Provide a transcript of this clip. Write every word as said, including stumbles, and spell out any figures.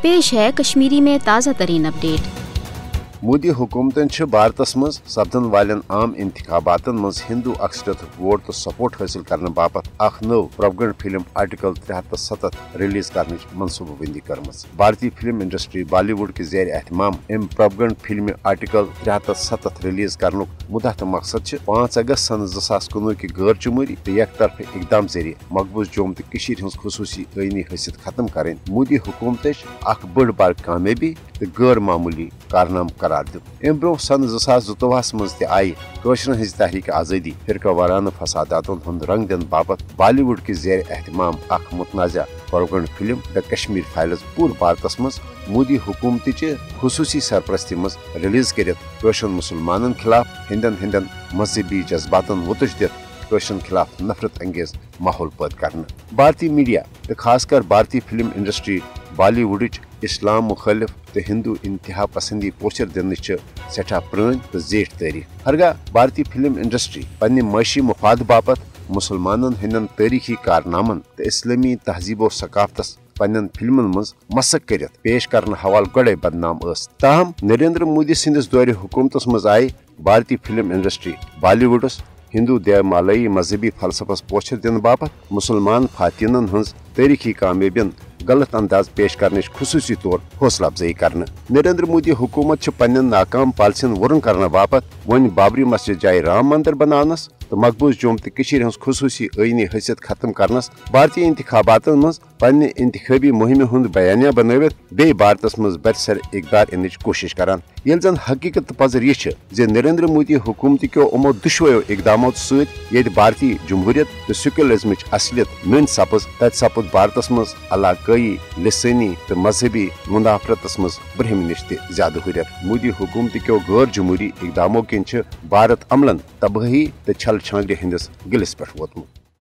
पेश है कश्मीरी में ताज़ा तरीन अपडेट। मोदी हुकूमतन भारतस मज सपदन वालन आम इंतखाबातन मज हिंदू अक्सरियत वोट तो सपोर्ट हासिल करने बापत अख नव प्रोपगंड फिल्म आर्टिकल त्रे हथ सतत रिलीज करने मनसूबबंदी करम। भारतीय फिल्म इंडस्ट्री बॉलीवुड के जेर एहतमाम एम प्रोपगंड फिल्म आर्टिकल त्रे हथ सतत रिलीज कर मुद्दा तो मकसद पांच अगस्त सन जसास कुनवह की गैर जमहूरी तो एक तरफ इकदाम जरिए मकबूज जोम तो खसूसी आईनी हैसियत खत्म करें मोदी हुकूमत अख बड़ बार कामयाबी तो गैर मामूली कारनाम करार दित। अम ब्रो सन जसास जुतवहस मज आई कशरन हज तहरीक आज़ादी फिरका वाराना फसादातन हंद रंग दिन बाबत बॉलीवुड के जेर एहतमाम अख मुतनाज़ा propaganda film the Kashmir files पूर भारतस मज मोदी हुकूमत खसूसी सरपरस्ती मज रिलीज कर मुसलमान खिलाफ हिंदन हिंदन मजहबी जज्बातन वुतश दित कशरन खिलाफ नफरत अंगेज माहौल पैदा करना। भारतीय मीडिया तो खासकर भारतीय फिल्म इंडस्ट्री बॉलीवुड इस्लाम मुखालिफ तो हिंदू इंतहा पसंदी पोचर दिन सठा पुरान तो जेठ तारीख हरगा भारतीय फिल्म इंडस्ट्री पन्ने माशी मफाद बापत मुसलमानन हिंदन तारीखी कारनामन तो इस्लामी तहजीब सकाफतस पन्न फिल्मन मज मसक कर पेश करने हवाल गड़े बदनाम ताहम नरेंद्र मोदी सिंदिस दौर हुकूमतस मज आई भारतीय फिल्म इंडस्ट्री बॉलीवुडस हिंदू देवमालई मजहबी फलसफस पोचर दिन बापत मुसलमान फातिनन हज तारीखी कामयाबियन गलत अंदाज पेश करने खसूसी तौर हौसला अफजाई करने। नरेंद्र मोदी हुकूमत पन्न नाकाम पॉलिसियन वुरन करने बापत वन बाबरी मस्जिद जाए राम मंदिर बनानस तो मकबूज जोम तो हज खसूसी आईनी हैसियत खत्म करनस भारतीय इंतखाबात मज पन्ने इंतखाबी मुहिम हुंद बयानिया बनवित बे भारतस मज बरसर इकदार इन कोशिश करान ये जन हकीकत पजर यह नरेंद्र मोदी हुकूमत क्यों अमो दुशवायो इकदामों सत भारतीय जमहूरियत तो सेक्युलरिज्म असलियत नुन सपज तत सपुद भारतस मज इलाकई लिसानी तो मजहबी मुनाफरतस मज ब्रहम नश ज्यादा हुरियत मोदी हुकूमत क्यों गैर जमहूरी इकदामों किन भारत अमलन तबाही तो छल छांगरे हंदिस गिलिस पे वोतमुत।